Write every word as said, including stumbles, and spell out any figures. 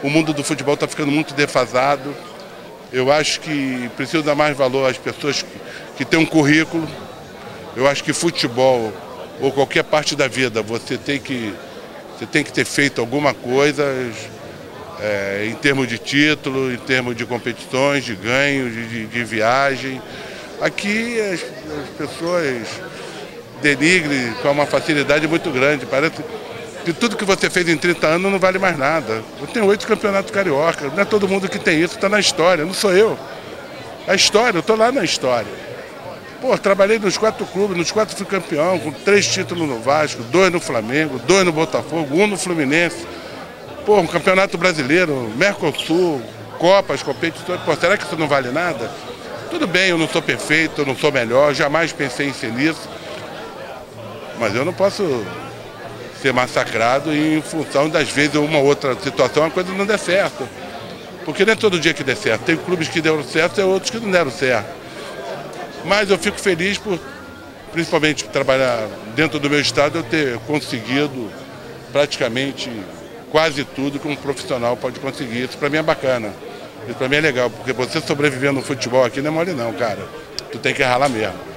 o mundo do futebol está ficando muito defasado. Eu acho que precisa dar mais valor às pessoas que, que têm um currículo. Eu acho que futebol, ou qualquer parte da vida, você tem que, você tem que ter feito alguma coisa é, em termos de título, em termos de competições, de ganhos, de, de viagem. Aqui as, as pessoas denigrem com uma facilidade muito grande. Parece que tudo que você fez em trinta anos não vale mais nada. Eu tenho oito campeonatos carioca, não é todo mundo que tem isso, está na história, não sou eu. A história, eu estou lá na história. Pô, trabalhei nos quatro clubes, nos quatro fui campeão, com três títulos no Vasco, dois no Flamengo, dois no Botafogo, um no Fluminense. Pô, um campeonato brasileiro, Mercosul, Copas, competições. Pô, será que isso não vale nada? Tudo bem, eu não sou perfeito, eu não sou melhor, jamais pensei em ser nisso. Mas eu não posso ser massacrado em função das vezes uma outra situação, a coisa não der certo. Porque não é todo dia que der certo. Tem clubes que deram certo e outros que não deram certo. Mas eu fico feliz por, principalmente, trabalhar dentro do meu estado, eu ter conseguido praticamente quase tudo que um profissional pode conseguir. Isso para mim é bacana. Isso para mim é legal, porque você sobreviver no futebol aqui não é mole não, cara. Tu tem que ralar mesmo.